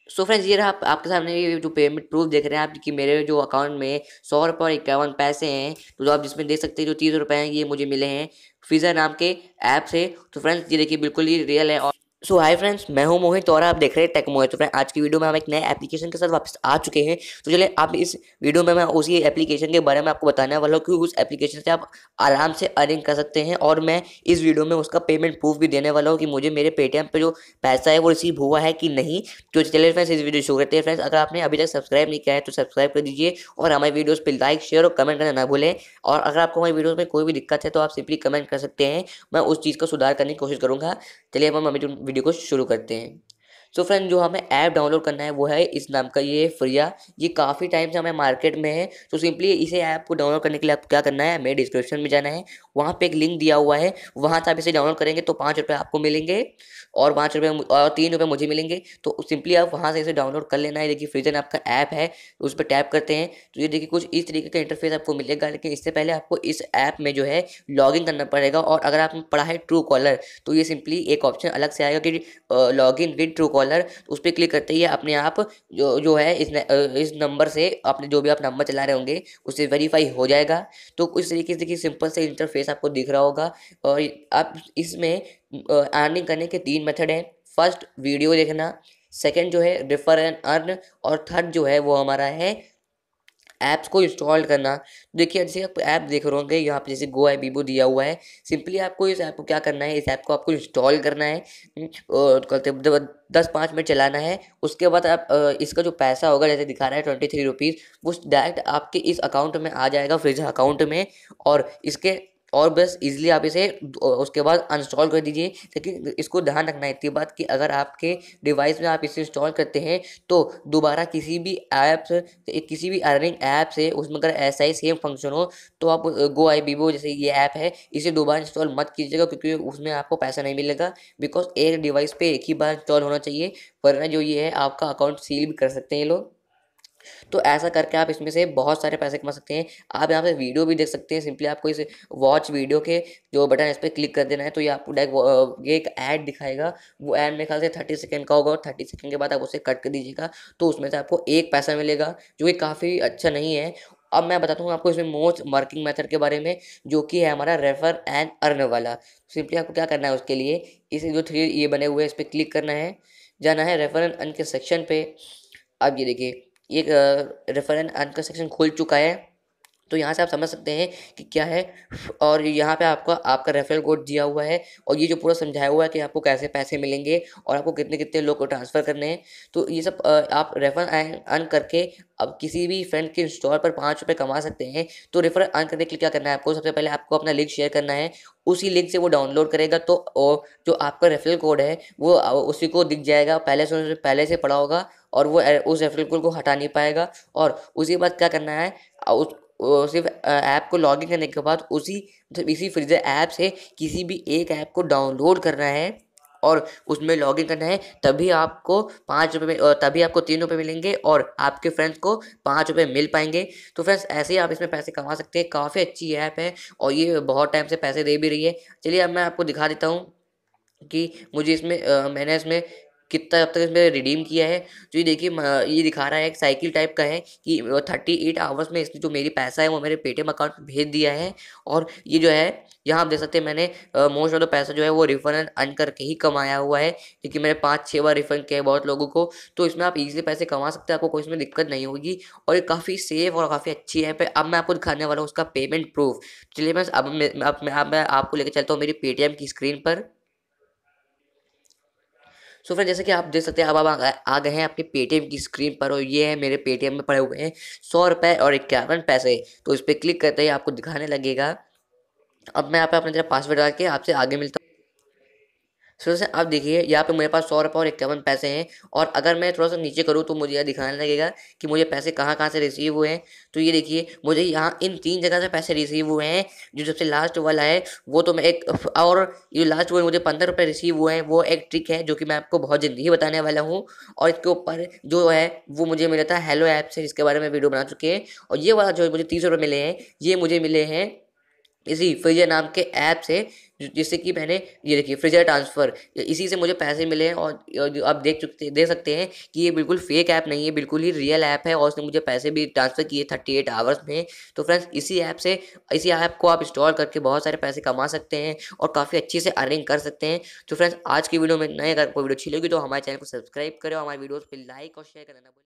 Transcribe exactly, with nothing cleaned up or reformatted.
So friends, ये रहा आप, आपके सामने ये जो पेमेंट प्रूफ देख रहे हैं आप कि मेरे जो अकाउंट में सौ रुपये और इक्यावन पैसे हैं, तो आप जिसमें देख सकते हैं जो तीस रुपये हैं ये मुझे मिले हैं फिज़ा नाम के ऐप से। तो फ्रेंड्स ये देखिए बिल्कुल ही रियल है। और सो हाय फ्रेंड्स, मैं हूं मोहित और आप देख रहे हैं टेक मोहित। तो फ्रेंड आज की वीडियो में हम एक नए एप्लीकेशन के साथ वापस आ चुके हैं। तो चलिए आप इस वीडियो में मैं उसी एप्लीकेशन के बारे में आपको बताने वाला हूँ कि उस एप्लीकेशन से आप आराम से अर्निंग कर सकते हैं। और मैं इस वीडियो में उसका पेमेंट प्रूफ भी देने वाला हूँ कि मुझे मेरे पेटीएम पे जो पैसा है वो रिसीव हुआ है कि नहीं। तो चलिए फ्रेंड्स इस वीडियो शुरू करते हैं। फ्रेंड्स अगर आपने अभी तक सब्सक्राइब नहीं किया है तो सब्सक्राइब कर दीजिए और हमारी वीडियोस पे लाइक शेयर और कमेंट करना ना भूलें। और अगर आपको हमारी वीडियोस में कोई भी दिक्कत है तो आप सिंपली कमेंट कर सकते हैं, मैं उस चीज़ को सुधार करने की कोशिश करूंगा। चलिए अब हम अभी वीडियो को शुरू करते हैं। सो फ्रेंड जो हमें ऐप डाउनलोड करना है वो है इस नाम का, ये फ्रिया। ये काफ़ी टाइम से हमें मार्केट में है। तो सिंपली इसे ऐप को डाउनलोड करने के लिए आपको क्या करना है, मेरे डिस्क्रिप्शन में जाना है, वहाँ पे एक लिंक दिया हुआ है, वहाँ से आप इसे डाउनलोड करेंगे तो पाँच रुपये आपको मिलेंगे और पाँच रुपये और तीन रुपये मुझे मिलेंगे। तो सिंपली आप वहाँ से इसे डाउनलोड कर लेना है। देखिए फ्रीजन आपका ऐप है, उस पर टैप करते हैं तो ये देखिए कुछ इस तरीके का इंटरफेस आपको मिलेगा। लेकिन इससे पहले आपको इस ऐप में जो है लॉगिन करना पड़ेगा। और अगर आपने पढ़ा है ट्रू कॉलर तो ये सिंपली एक ऑप्शन अलग से आएगा कि लॉगिन विद ट्रू कॉलर। उस पर क्लिक करते ही अपने आप जो जो है इस न, इस नंबर से आपने जो भी आप नंबर चला रहे होंगे उससे वेरीफाई हो जाएगा। तो इस तरीके से देखिए सिंपल से इंटरफेस आपको दिख रहा होगा। और आप इसमें अर्निंग करने के तीन मेथड हैं। फर्स्ट वीडियो देखना, सेकंड जो है रेफर एंड अर्न, और थर्ड जो है वो हमारा है ऐप्स को इंस्टॉल करना। देखिए जैसे आप ऐप देख रहे होंगे यहाँ पे जैसे गो आई बीबो दिया हुआ है। सिंपली आपको इस ऐप को क्या करना है, इस ऐप को आपको इंस्टॉल करना है और कहते दस पाँच मिनट चलाना है। उसके बाद आप अ, इसका जो पैसा होगा जैसे दिखा रहा है ट्वेंटी थ्री रुपीज़, वो डायरेक्ट आपके इस अकाउंट में आ जाएगा, फ्रीजर अकाउंट में। और इसके और बस इजीली आप इसे उसके बाद अनइंस्टॉल कर दीजिए। लेकिन इसको ध्यान रखना है इतनी बात कि अगर आपके डिवाइस में आप इसे इंस्टॉल करते हैं तो दोबारा किसी भी ऐप से, किसी भी अर्निंग ऐप से उसमें अगर ऐसा ही सेम फंक्शन हो तो आप गो आई बीबो जैसे ये ऐप है इसे दोबारा इंस्टॉल मत कीजिएगा, क्योंकि उसमें आपको पैसा नहीं मिलेगा। बिकॉज एक डिवाइस पे एक ही बार इंस्टॉल होना चाहिए, वरना जो ये है आपका अकाउंट सील भी कर सकते हैं ये लोग। तो ऐसा करके आप इसमें से बहुत सारे पैसे कमा सकते हैं। आप यहाँ पे वीडियो भी देख सकते हैं। सिंपली आपको इस वॉच वीडियो के जो बटन है इस पर क्लिक कर देना है तो ये आपको डायरेक्ट ये एक ऐड दिखाएगा। वो ऐड मेरे ख्याल से थर्टी सेकेंड का होगा और थर्टी सेकेंड के बाद आप उसे कट कर दीजिएगा तो उसमें से आपको एक पैसा मिलेगा, जो कि काफ़ी अच्छा नहीं है। अब मैं बताता हूँ आपको इसमें मोस्ट वर्किंग मेथड के बारे में, जो कि है हमारा रेफर एंड अर्न वाला। सिंपली आपको क्या करना है उसके लिए, इसे जो थ्री ये बने हुए हैं इस पर क्लिक करना है, जाना है रेफर एंड अर्न के सेक्शन पे। अब ये देखिए ये रेफर एंड अर्न का सेक्शन खुल चुका है। तो यहाँ से आप समझ सकते हैं कि क्या है। और यहाँ पे आपका आपका रेफरल कोड दिया हुआ है और ये जो पूरा समझाया हुआ है कि आपको कैसे पैसे मिलेंगे और आपको कितने कितने लोग को ट्रांसफ़र करने हैं। तो ये सब अ, आप रेफर एंड अर्न करके अब किसी भी फ्रेंड के इंस्टॉल पर पाँच रुपये कमा सकते हैं। तो रेफर अर्न करने के लिए क्या करना है आपको, सबसे पहले आपको अपना लिंक शेयर करना है। उसी लिंक से वो डाउनलोड करेगा तो ओ, जो आपका रेफरल कोड है वो अ, उसी को दिख जाएगा, पहले से उसने पहले से पड़ा होगा और वो ए- उस रेफरल कोड को हटा नहीं पाएगा। और उसके बाद क्या करना है, अ, उस वो सिर्फ ऐप को लॉगिन करने के बाद उसी मतलब इसी फ्रीजर ऐप से किसी भी एक ऐप को डाउनलोड करना है और उसमें लॉगिन करना है। तभी आपको पाँच रुपये में अ, तभी आपको तीन रुपये मिलेंगे और आपके फ्रेंड्स को पाँच रुपये मिल पाएंगे। तो फ्रेंड्स ऐसे ही आप इसमें पैसे कमा सकते हैं। काफ़ी अच्छी ऐप है और ये बहुत टाइम से पैसे दे भी रही है। चलिए अब मैं आपको दिखा देता हूँ कि मुझे इसमें अ, मैंने इसमें कितना अब तक इसमें रिडीम किया है। तो ये देखिए म- ये दिखा रहा है एक साइकिल टाइप का है कि थर्टी एट आवर्स में इसने जो मेरी पैसा है वो मेरे पेटीएम अकाउंट में भेज दिया है। और ये जो है यहाँ आप देख सकते हैं मैंने मोस्ट ऑफ द पैसा जो है वो रिफंड एंड अर्न करके ही कमाया हुआ है, क्योंकि मैंने पाँच छः बार रिफंड किया है बहुत लोगों को। तो इसमें आप इजीली पैसे कमा सकते हैं, आपको कोई इसमें दिक्कत नहीं होगी। और ये काफ़ी सेफ और काफ़ी अच्छी ऐप है। अब मैं आपको दिखाने वाला हूँ उसका पेमेंट प्रूफ। चलिए मैं अब मैं अब मैं अब मैं आपको लेकर चलता हूँ मेरी पेटीएम की स्क्रीन पर। सो फिर जैसे कि आप देख सकते हैं अब आप आ गए आ गए हैं अपने पेटीएम की स्क्रीन पर और ये है मेरे पेटीएम में पड़े हुए हैं सौ रुपये और इक्यावन पैसे। तो इस पर क्लिक करते ही आपको दिखाने लगेगा। अब मैं यहाँ पे अपना जरा पासवर्ड डाल के आपसे आगे मिलता हूँ। सो से आप देखिए यहाँ पे मेरे पास सौ रुपये और इक्यावन पैसे हैं। और अगर मैं थोड़ा सा नीचे करूँ तो मुझे यह दिखाने लगेगा कि मुझे पैसे कहाँ कहाँ से रिसीव हुए हैं। तो ये देखिए मुझे यहाँ इन तीन जगह से पैसे रिसीव हुए हैं। जो सबसे लास्ट वाला है वो तो मैं एक, और ये लास्ट वाला मुझे पंद्रह रुपये रिसीव हुए हैं, वो एक ट्रिक है जो कि मैं आपको बहुत जल्दी ही बताने वाला हूँ। और इसके ऊपर जो है वो मुझे मिला था हेलो ऐप से, जिसके बारे में वीडियो बना चुके हैं। और ये वाला जो मुझे तीस रुपये मिले हैं ये मुझे मिले हैं इसी फ्रीजर नाम के ऐप से, जि- जिससे कि मैंने ये देखिए फ्रीजर ट्रांसफ़र, इसी से मुझे पैसे मिले हैं। और और जो आप देख चुकते देख सकते हैं कि ये बिल्कुल फेक ऐप नहीं है, बिल्कुल ही रियल ऐप है और उसने मुझे पैसे भी ट्रांसफ़र किए थर्टी एट आवर्स में। तो फ्रेंड्स इसी ऐप से, इसी ऐप को आप इंस्टॉल करके बहुत सारे पैसे कमा सकते हैं और काफ़ी अच्छे से अर्निंग कर सकते हैं। तो फ्रेंड्स आज की वीडियो में नए, अगर कोई वीडियो अच्छी लगी तो हमारे चैनल को सब्सक्राइब करें और हमारे वीडियोज़ पे लाइक और शेयर करना ना भूलें।